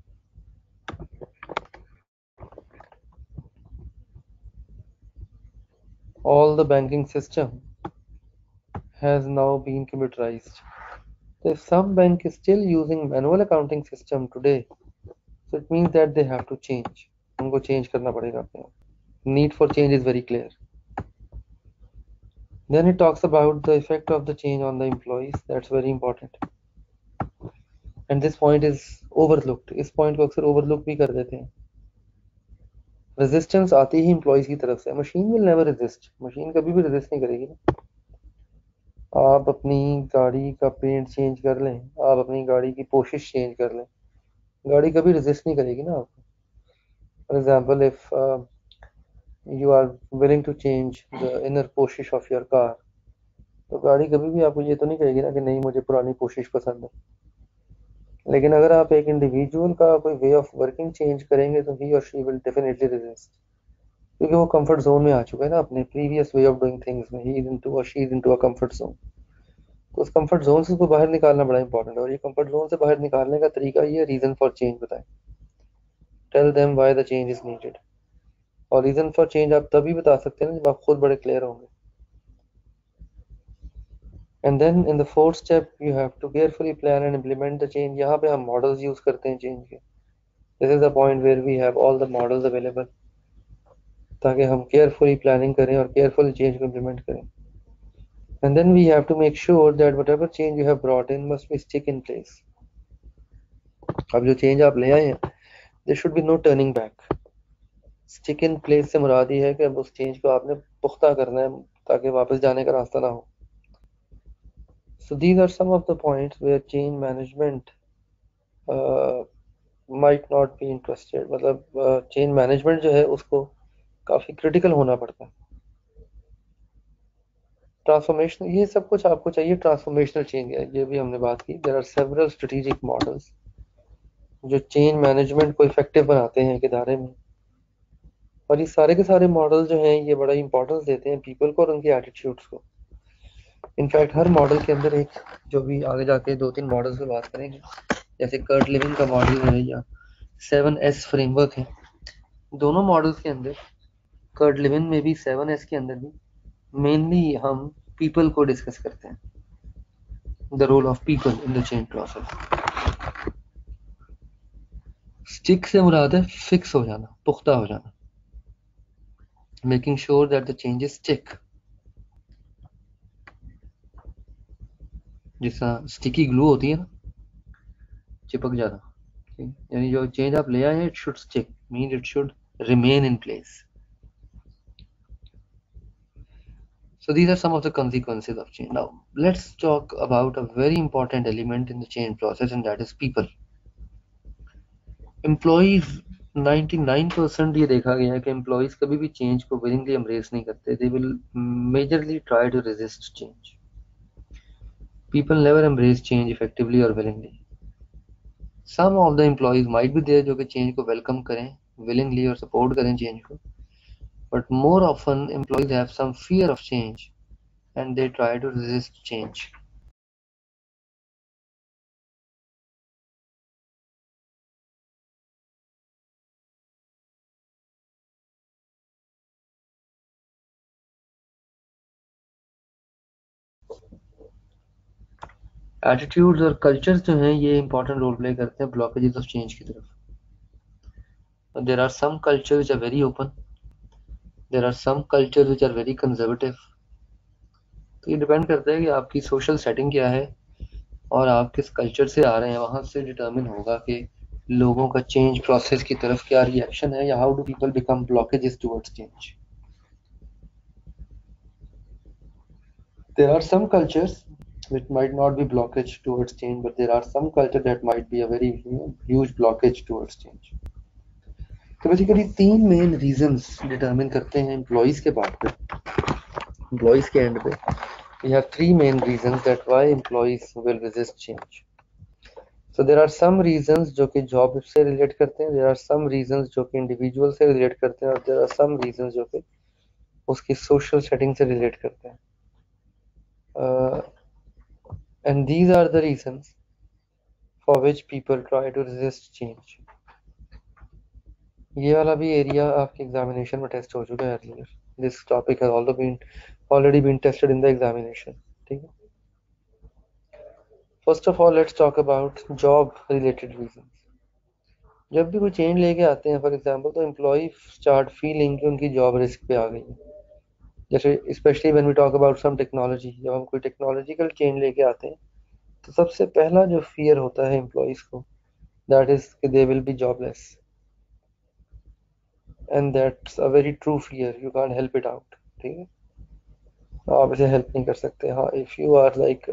all the banking system has now been computerized. So if some bank is still using manual accounting system today, so it means that they have to change. उनको change करना पड़ेगा अपने आप. Need for change is very clear. Then it talks about the effect of the change on the employees. That's very important. And this point is overlooked. इस point को अक्सर overlook भी कर देते हैं. Resistance आती ही employees की तरफ से. Machine will never resist. Machine कभी भी resist नहीं करेगी ना. आप अपनी गाड़ी का पेंट चेंज कर लें, आप अपनी गाड़ी की पोशिश चेंज कर लें, गाड़ी कभी रेजिस्ट नहीं करेगी ना आपको. For example if you are willing to change the inner position of your car, तो गाड़ी कभी भी आपको ये तो नहीं कहेगी ना कि नहीं मुझे पुरानी पोशिश पसंद है. लेकिन अगर आप एक इंडिविजुअल का कोई वे ऑफ वर्किंग चेंज करेंगे तो ही और शी विल डेफिनेटली रेजिस्ट, क्योंकि वो कंफर्ट जोन में आ चुका है ना, अपने previous way of doing things में. ही इज इनटू और she is into a comfort zone. तो उस कंफर्ट जोन से उसको बाहर निकालना बड़ा इंपॉर्टेंट है. और ये कंफर्ट जोन से बाहर निकालने का तरीका ये रीजन फॉर चेंज बताएं. Tell them why the change is needed. और रीजन फॉर चेंज आप तभी बता सकते हैं जब आप खुद बड़े क्लियर होंगे. And then in the fourth step you have to carefully plan and implement the change. यहाँ पे हम मॉडल्स यूज करते हैं चेंज के. This is the point where we have all the models available, ताकि हम केयरफुली प्लानिंग करें और केयरफुली चेंज को इम्प्लीमेंट करें. And then we have to make sure that whatever change you have brought in must be stick in place. अब जो change आप ले आए हैं, there should be no turning back. Stick in place से मुराद ये है कि अब उस change को आपने पुख्ता करना है ताकि वापस जाने का रास्ता ना हो. So these are some of the points where change management uh, might not be interested. मतलब uh, change management जो है उसको काफी critical होना पड़ता है. ट्रांसफॉर्मेशन, ये सब कुछ आपको चाहिए ट्रांसफॉर्मेशनल चेंज है, ये भी हमने बात की. There are several strategic models जो चेंज मैनेजमेंट को इफेक्टिव बनाते हैं एक इदारे में. और ये सारे के सारे मॉडल जो हैं ये बड़ा इंपॉर्टेंस देते हैं पीपल को और उनके एटीट्यूड्स को. इनफैक्ट हर मॉडल के अंदर एक, जो भी आगे जाके दो तीन मॉडल्स पे बात करेंगे, जैसे कर्ट लिविंग का मॉडल है या सेवन एस फ्रेमवर्क है, दोनों मॉडल्स के अंदर कर्ट लिविंग में भी सेवन एस के अंदर भी मेनली हम पीपल को डिस्कस करते हैं. The role of people in the change process. Stick से मुराद है फिक्स हो जाना, पुख्ता हो जाना. Making sure that the changes stick. जैसा स्टिकी ग्लू होती है ना, चिपक जाना, यानी जो चेंज आप ले आए हैं it should stick, mean it should remain in place. So these are some of the consequences of change. Now let's talk about a very important element in the change process, and that is people. Employees, ninety-nine percent ये देखा गया है कि employees कभी भी change को willingly embrace नहीं करते. They will majorly try to resist change. People never embrace change effectively or willingly. Some of the employees might be there जो कि change को welcome करें willingly और support करें change को, but more often employees have some fear of change and they try to resist change. Attitudes और cultures जो हैं ये इंपॉर्टेंट रोल प्ले करते हैं ब्लॉकेजेस ऑफ चेंज की तरफ. There are some cultures which are very open, there are some cultures which are very conservative. तो ये डिपेंड करता है कि आपकी सोशल सेटिंग क्या है और आप किस कल्चर से आ रहे हैं. वहां से डिटरमिन होगा कि लोगों का चेंज प्रोसेस की तरफ क्या रिएक्शन है, या how do people become blockages towards change. There are some cultures which might not be blockage towards change, but there are some culture that might be a very you know, huge blockage towards change. तो basically तीन main reasons determine करते हैं employees के part पे, employees के and पे. We have three main reasons that why employees will resist change. So there are some reasons जो कि job से relate करते हैं, there are some reasons जो कि individual से relate करते हैं, और there are some reasons जो कि उसकी social setting से relate करते हैं. Uh, and these are the reasons for which people try to resist change. ये वाला भी एरिया आपके एग्जामिनेशन में टेस्ट हो चुका है earlier. This topic has also been already been tested in the examination. ठीक है. First of all, let's talk about job related reasons. जब भी कोई चेंज लेके आते हैं फॉर एग्जांपल, तो एम्प्लॉय स्टार्ट फीलिंग कि उनकी जॉब रिस्क पे आ गई है. जैसे specially when we talk about some technology, जब हम कोई टेक्नोलॉजिकल चेंज लेके आते हैं तो सबसे पहला जो फियर होता है एम्प्लॉयज को, दैट इज कि they will be jobless. And that's a very true fear, you can't help it out. ठीक है, आप इसे हेल्प नहीं कर सकते. हाँ, if you are like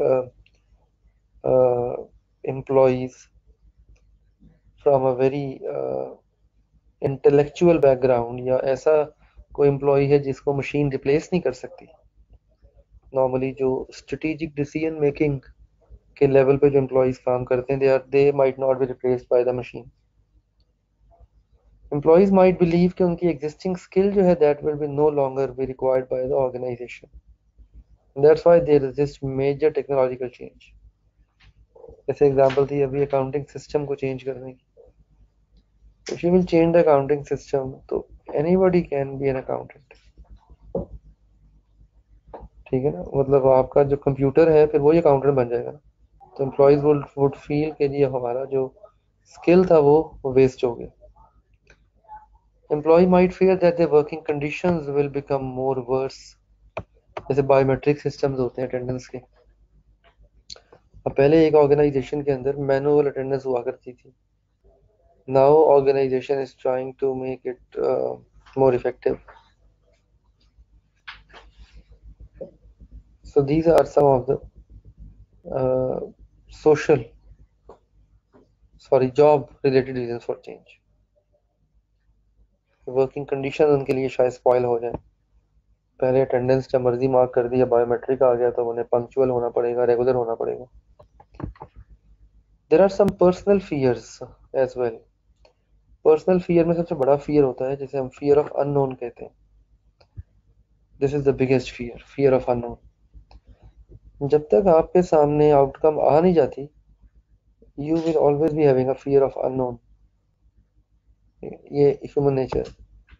employees from a very intellectual background, या ऐसा कोई एम्प्लॉय है जिसको मशीन रिप्लेस नहीं कर सकती. नॉर्मली जो स्ट्रेटेजिक डिसीजन मेकिंग के लेवल पे जो एम्प्लॉयज काम करते हैं, they are they might not be replaced by the machine. Employees might believe कि उनकी एग्जिस्टिंग स्किल जो है that will be no longer be required by the organization. That's why they resist major technological change. जैसे example थी अभी accounting system को change करने की. If you will change the accounting system, तो anybody can be an accountant. ठीक है ना, मतलब आपका जो कंप्यूटर है फिर वही अकाउंटेंट बन जाएगा. तो एम्प्लॉयज वुड वुड फील कि ये हमारा जो स्किल था वो वेस्ट हो गया. Employee might fear that their working conditions will become more worse. जैसे बायोमेट्रिक सिस्टम्स होते हैं अटेंडेंस के. अब पहले एक ऑर्गेनाइजेशन के अंदर मैनुअल अटेंडेंस हुआ करती थी. Now organization is trying to make it more effective. So these are some of the uh, social, sorry, job related reasons for change. Working condition उनके लिए शायद स्पॉइल हो जाए. पहले अटेंडेंस जब मर्जी मार्क कर दिया, बायोमेट्रिक आ गया तो उन्हें पंक्चुअल होना पड़ेगा, रेगुलर होना पड़ेगा. There are some personal fears as well. Personal fear में सबसे बड़ा फियर होता है जिसे हम फियर ऑफ अननोन कहते हैं. This is the biggest fear, fear of unknown. जब तक आपके सामने आउटकम आ नहीं जाती, you will always be having a fear of unknown. ये ह्यूमन नेचर.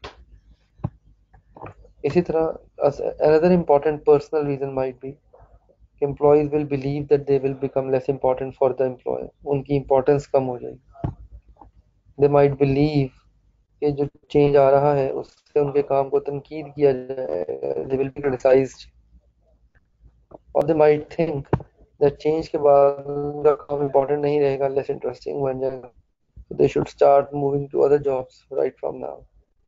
इसी तरह another important personal reason might be employees will believe that they will become less important for the employer. उनकी importance कम हो जाएगी. They might believe कि जो change आ रहा है उससे उनके काम को तनकीद किया जाएगा. They will be criticized. Or they might think that change के बाद उनका काम important नहीं रहेगा, less interesting बन जाएगा. So they should start moving to other jobs right from now.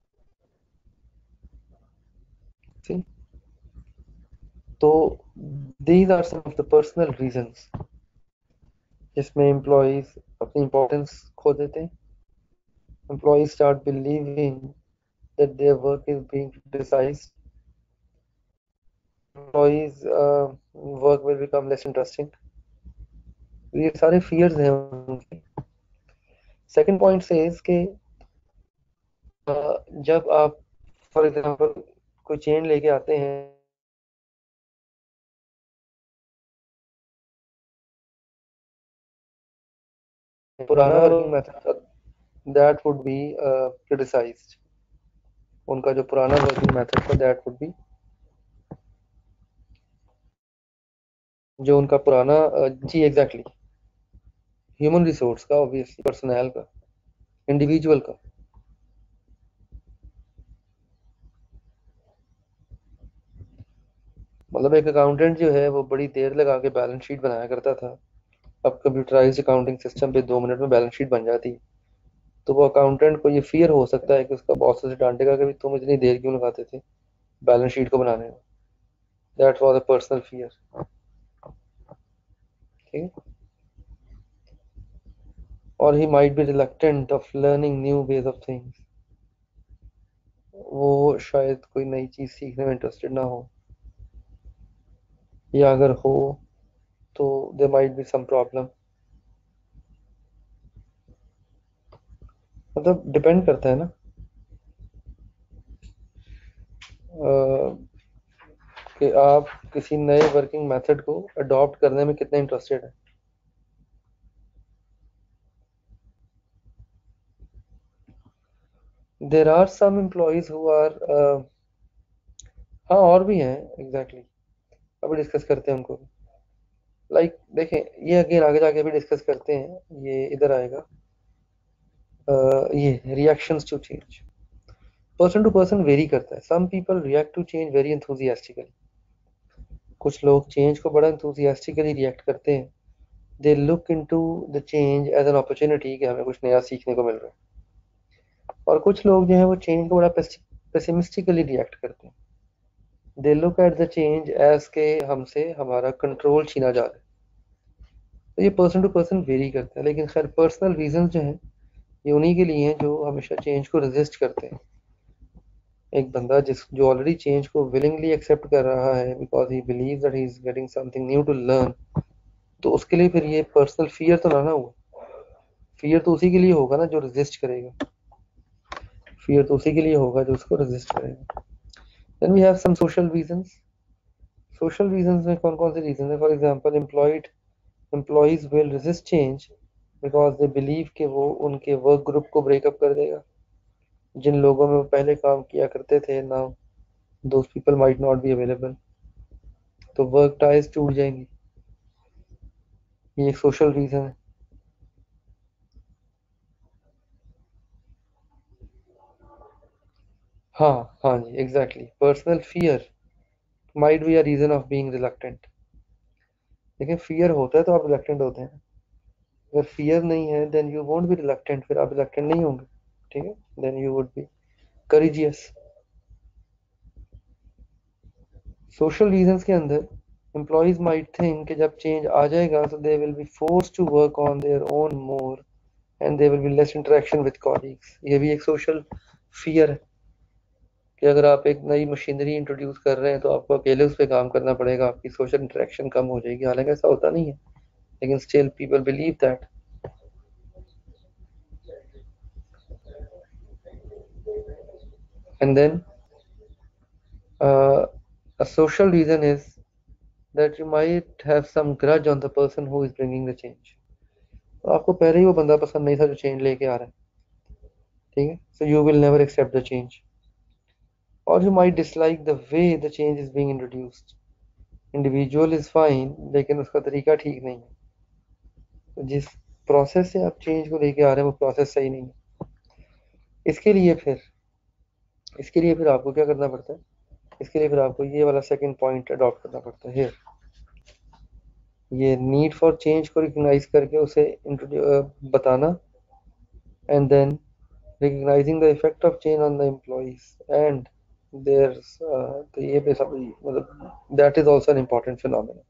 See? तो these are some of the personal reasons जिसमें एम्प्लॉयज अपनी इम्पोर्टेंस खो देते हैं. Employees start believing that their work is being criticized. Employees work will become less interesting. ये सारे fears हैं उनके. सेकंड पॉइंट से कि uh, जब आप फॉर एग्जांपल कोई चेंज लेके आते हैं, पुराना working method that would be criticized. उनका जो पुराना वर्किंग मेथड था दैट वुड बी, जो उनका पुराना uh, जी एग्जैक्टली ह्यूमन रिसोर्स का, ऑब्वियसली पर्सनल का, इंडिविजुअल का. मतलब एक अकाउंटेंट जो है वो बड़ी देर लगा के बैलेंस शीट बनाया करता था. अब कंप्यूटराइज्ड अकाउंटिंग सिस्टम पे दो मिनट में बैलेंस शीट बन जाती. तो वो अकाउंटेंट को ये फियर हो सकता है कि उसका बॉस उसे डांटेगा कि तुम इतनी देर क्यों लगाते थे बैलेंस शीट को बनाने में. That was a personal fear. ठीक. और he might be reluctant of learning new ways of things. वो शायद कोई नई चीज सीखने में इंटरेस्टेड ना हो, या अगर हो तो there might be some problem. मतलब डिपेंड करता है ना अ, कि आप किसी नए वर्किंग मेथड को अडॉप्ट करने में कितने इंटरेस्टेड हैं। There are some employees who are हाँ और भी हैं एग्जैक्टली exactly. अभी डिस्कस करते हैं उनको लाइक like, देखें ये अगेन आगे जाके भी डिस्कस करते हैं ये इधर आएगा uh, ये reactions to change person to person vary करता है some people react to change very enthusiastically कुछ लोग चेंज को बड़ा एंथुसियास्टिकली रिएक्ट करते हैं they look into the change as an opportunity कि हमें कुछ नया सीखने को मिल रहा है और कुछ लोग जो है वो चेंज को बड़ा पेसिमिस्टिकली रिएक्ट करते हैं they look at the change as के हमसे हमारा कंट्रोल छीना जा रहा है तो ये पर्सन टू पर्सन वेरी करता है लेकिन खैर पर्सनल रीजन जो हैं ये उन्हीं के लिए हैं जो हमेशा चेंज को रेजिस्ट करते हैं एक बंदा जिस जो ऑलरेडी चेंज को विलिंगली एक्सेप्ट कर रहा है because he believe that he is getting something new to learn तो उसके लिए फिर ये पर्सनल फियर तो ना ना हुआ फियर तो उसी के लिए होगा ना जो रेजिस्ट करेगा फियर तो उसी के लिए होगा जो उसको रेजिस्ट करेगा then we have some social reasons social reasons में कौन कौन से रीजन है for example employed employees will resist change because they believe कि वो उनके वर्क ग्रुप को ब्रेकअप कर देगा जिन लोगों में वो पहले काम किया करते थे now those people might not be available तो वर्क टाइज टूट जाएंगी ये एक सोशल रीजन है हाँ हाँ जी exactly personal fear might be a reason of being reluctant लेकिन फियर होता है तो आप रिलक्टेंट होते हैं अगर फियर नहीं है then you won't be reluctant फिर आप रिलक्टेंट नहीं होंगे ठीक है then you would be courageous social reasons के अंदर एम्प्लॉयज माइट थिंक कि जब चेंज आ जाएगा तो they will be force to work on their own more and there will be less interaction with colleagues ये भी एक सोशल फियर है कि अगर आप एक नई मशीनरी इंट्रोड्यूस कर रहे हैं तो आपको अकेले उस पर काम करना पड़ेगा आपकी सोशल इंटरेक्शन कम हो जाएगी हालांकि ऐसा होता नहीं है लेकिन still people believe that and then a social reason is that you might have some grudge on the person who is bringing the change तो आपको पहले ही वो बंदा पसंद नहीं था जो चेंज लेके आ रहा है ठीक है so you will never accept the change or you might dislike the way the change is being introduced individual is fine लेकिन उसका तरीका ठीक नहीं है तो जिस प्रोसेस से आप चेंज को लेके आ रहे हैं वो प्रोसेस सही नहीं है इसके लिए फिर इसके लिए फिर आपको क्या करना पड़ता है इसके लिए फिर आपको ये वाला सेकंड पॉइंट अडॉप्ट करना पड़ता है ये नीड फॉर चेंज को रिकग्नाइज करके उसे बताना and then recognizing the effect of change on the employees and there तो ये पे सब मतलब that is also an important phenomena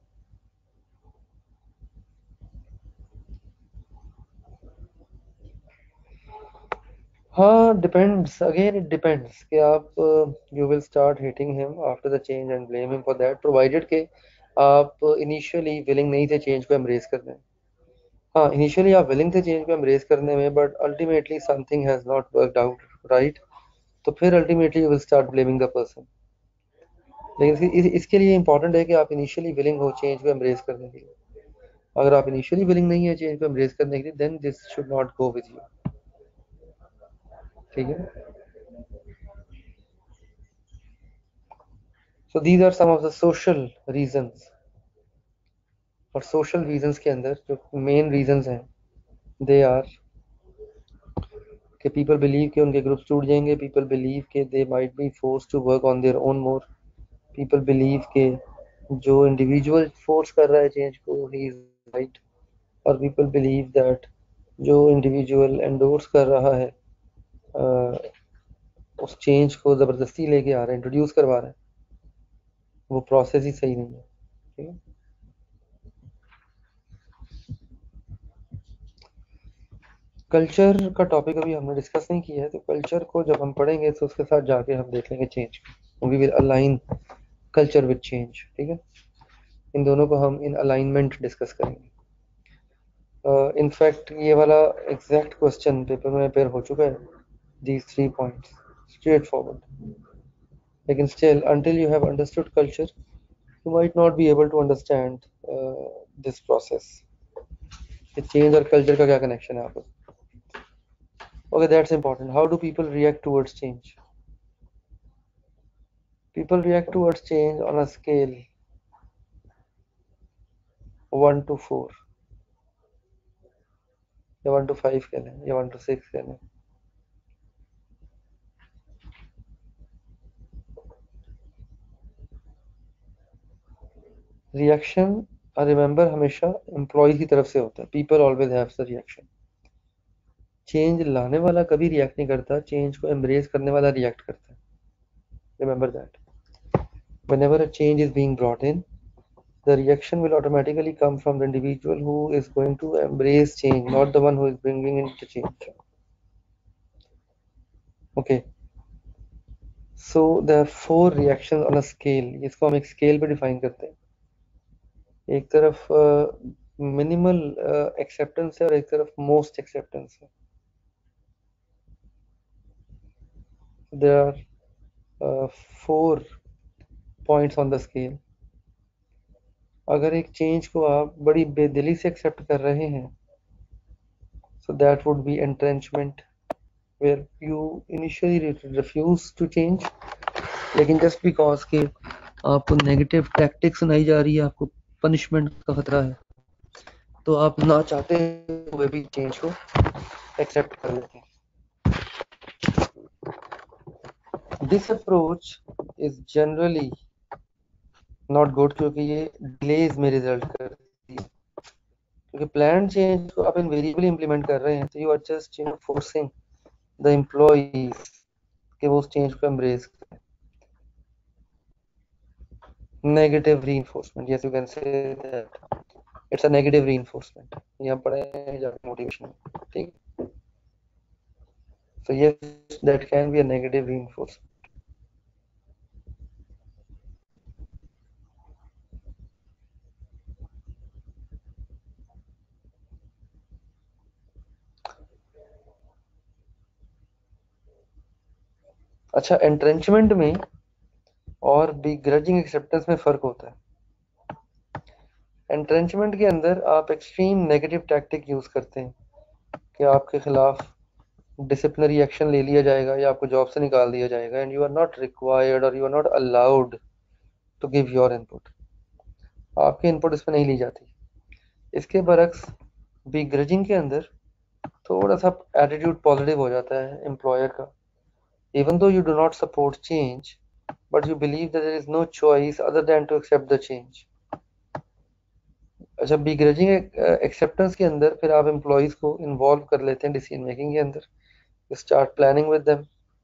हाँ डिपेंड्स अगेन इट डिपेंड्स कि आप you will start hitting him after the change and blame him for that provided के आप इनिशियली विलिंग नहीं थे चेंज को एम्ब्रेस करने में हाँ इनिशियली आप विलिंग थे चेंज को एम्ब्रेस करने में but ultimately something has not worked out right तो फिर ultimately you will start blaming the person लेकिन इस, इसके लिए इंपॉर्टेंट है कि आप इनिशियली विलिंग हो चेंज को एम्ब्रेस करने के लिए अगर आप इनिशियली विलिंग नहीं है चेंज को एम्ब्रेस करने के लिए then this should not go with you ठीक है so these are some of the social reasons और सोशल रीजंस के अंदर जो मेन रीजंस हैं दे आर कि पीपल बिलीव के उनके ग्रुप्स टूट जाएंगे पीपल बिलीव के they might be force to work on their own more people believe के जो इंडिविजुअल फोर्स कर रहा है चेंज को ही इज राइट और पीपल बिलीव दैट जो इंडिविजुअल एंडोर्स कर रहा है आ, उस चेंज को ज़बरदस्ती लेके आ रहा है इंट्रोड्यूस करवा रहा है वो प्रोसेस ही सही नहीं है ठीक है कल्चर का टॉपिक अभी हमने डिस्कस नहीं किया है तो कल्चर को जब हम पढ़ेंगे तो उसके साथ जाके हम देख लेंगे change we will align culture with change ठीक है इन दोनों को हम इन अलाइनमेंट डिस्कस करेंगे इनफैक्ट ये वाला एग्जैक्ट क्वेश्चन पेपर में अपेयर हो चुका है, these three points, straightforward. लेकिन still, until you have understood culture, you might not be able to understand uh, this process. कि change और culture का क्या connection है आपस में. Okay, that's important. How do people react towards change? People react towards change on a scale one to four, या one to five कह लें, या one to six कह लें. रिएक्शन रिमेंबर हमेशा एम्प्लॉय की तरफ से होता है. People always have the reaction. Change लाने वाला कभी रिएक्ट नहीं करता, चेंज को एम्ब्रेस करने वाला रिएक्ट करता है. Remember that. whenever a change is being brought in, the reaction will automatically come from the individual who is going to embrace change, not the one who is bringing in the change. Okay, so there are four reactions on a scale. इसको हम एक scale पे define करते हैं. एक तरफ minimal acceptance है और एक तरफ मोस्ट एक्सेप्टेंस है. there are uh, four points on the scale. अगर एक चेंज को आप बड़ी बेदिली से एक्सेप्ट कर रहे हैं, so that would be entrenchment, where you initially refuse to change, लेकिन just because कि आपको नेगेटिव टैक्टिक सुनाई जा रही है, आपको पनिशमेंट का खतरा है, तो आप ना चाहते हुए भी चेंज को एक्सेप्ट कर लेते हैं. This approach is generally not good, क्योंकि ये डिलेज में रिजल्ट करती है. क्योंकि प्लान चेंज को आप इनवेरिएबली इंप्लीमेंट कर रहे हैं, तो you are just you know forcing the employees कि वो उस चेंज को एम्ब्रेस करें. Negative reinforcement, yes you can say that it's a negative reinforcement. यहाँ पढ़े जाके मोटिवेशन में, ठीक. So yes, that can be a negative reinforcement. अच्छा, एंट्रेंचमेंट में और बिग्रजिंग एक्सेप्टेंस में फर्क होता है. एंट्रेंचमेंट के अंदर आप एक्सट्रीम नेगेटिव टैक्टिक यूज करते हैं कि आपके खिलाफ डिसिप्लिनरी एक्शन ले लिया जाएगा या आपको जॉब से निकाल दिया जाएगा, and you are not required और you are not allowed to give your input. आपकी इनपुट इसमें नहीं ली जाती. इसके बरक्स बिग्रजिंग के अंदर थोड़ा सा एटीट्यूड पॉजिटिव हो जाता है एम्प्लॉयर का. Even though you do not support change, but you believe that there is no choice other than to accept the change. अच्छा, begrudging acceptance के अंदर फिर आप एम्प्लॉइज को इन्वॉल्व कर लेते हैं डिसीजन मेकिंग के अंदर. you start planning with them,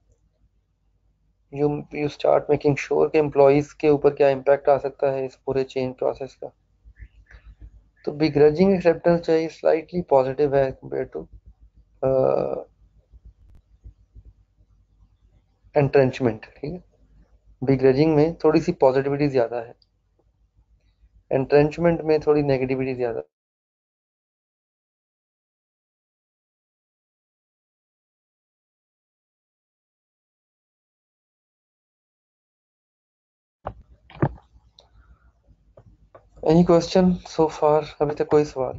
you you start making sure कि एम्प्लॉइज के ऊपर क्या इम्पैक्ट आ सकता है इस पूरे चेंज प्रोसेस का. तो begrudging acceptance चाहिए स्लाइटली पॉजिटिव है कंपेयर टू एंट्रेंचमेंट. ठीक है, begrudging में थोड़ी सी पॉजिटिविटी ज्यादा है, एंट्रेंचमेंट में थोड़ी नेगेटिविटी ज्यादा. Any question so far? अभी तक कोई सवाल?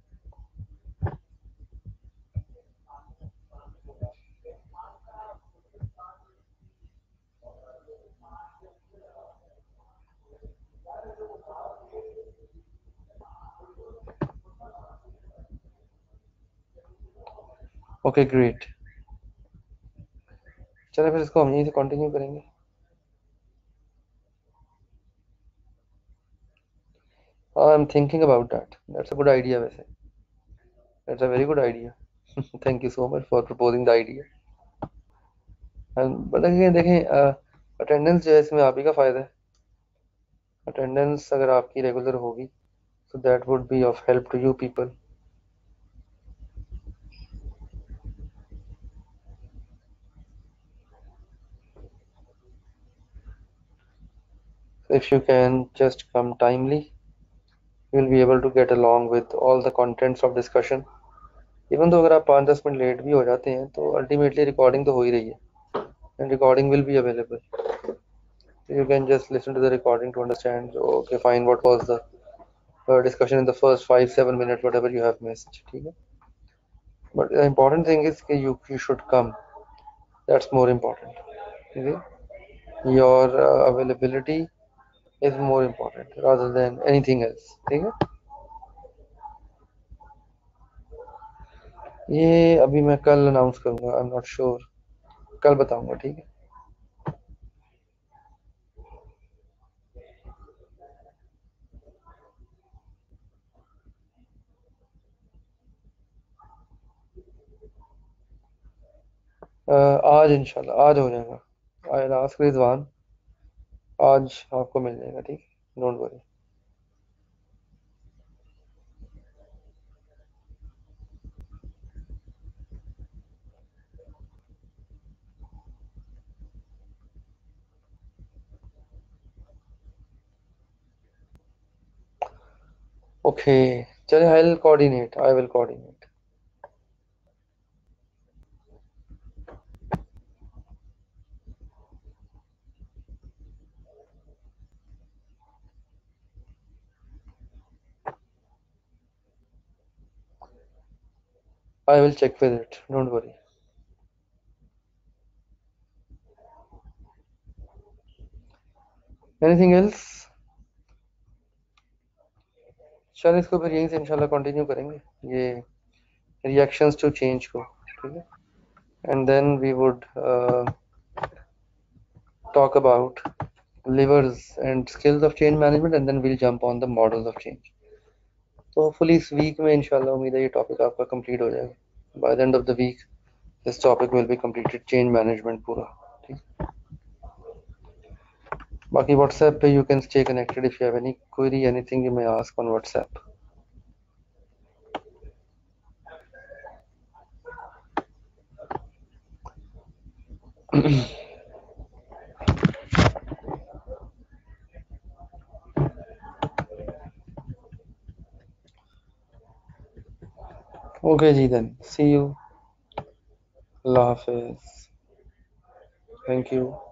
Okay, great. चलो फिर इसको हम यहीं से कंटिन्यू करेंगे. I am thinking about that. That's a good idea. वैसे that's a very good idea. Thank you so much for proposing the idea. And but अगेन देखें, अटेंडेंस जो है इसमें आप ही का फ़ायदा है. अटेंडेंस अगर आपकी रेगुलर होगी तो that would be of help to you people. If you can just come timely, you will be able to get along with all the contents of discussion. Even though अगर आप पाँच दस minute late भी हो जाते हैं तो ultimately recording तो हो ही रही है, and recording will be available. You can just listen to the recording to understand, okay fine, what was the uh, discussion in the first five seven minutes, whatever you have missed. ठीक है? But the important thing is that you you should come. That's more important. Okay? Your uh, availability is more important rather than anything else. ठीक है? ये अभी मैं कल announce करूंगा, I am not sure, कल बताऊंगा. ठीक है? uh, आज इंशाल्लाह आज हो जाएगा. आई विल आस्क रिजवान, आज आपको मिल जाएगा. ठीक है? Don't worry. ओके चले, I will coordinate I will coordinate I will check with it. Don't worry. Anything else? चल इसको फिर यहीं से इंशाल्लाह कंटिन्यू करेंगे ये reactions to change को. ठीक है? And then we would uh, talk about levers and skills of change management, and then we'll jump on the models of change. तो hopefully इस वीक में इंशाल्लाह उम्मीद है ये टॉपिक आपका कंप्लीट हो जाएगा. By the end of the week this topic will be completed, change management पूरा. ठीक. बाकी WhatsApp पे you can stay connected if you have any query, anything you may ask on WhatsApp. Okay ji, then see you. Allah Hafiz. Thank you.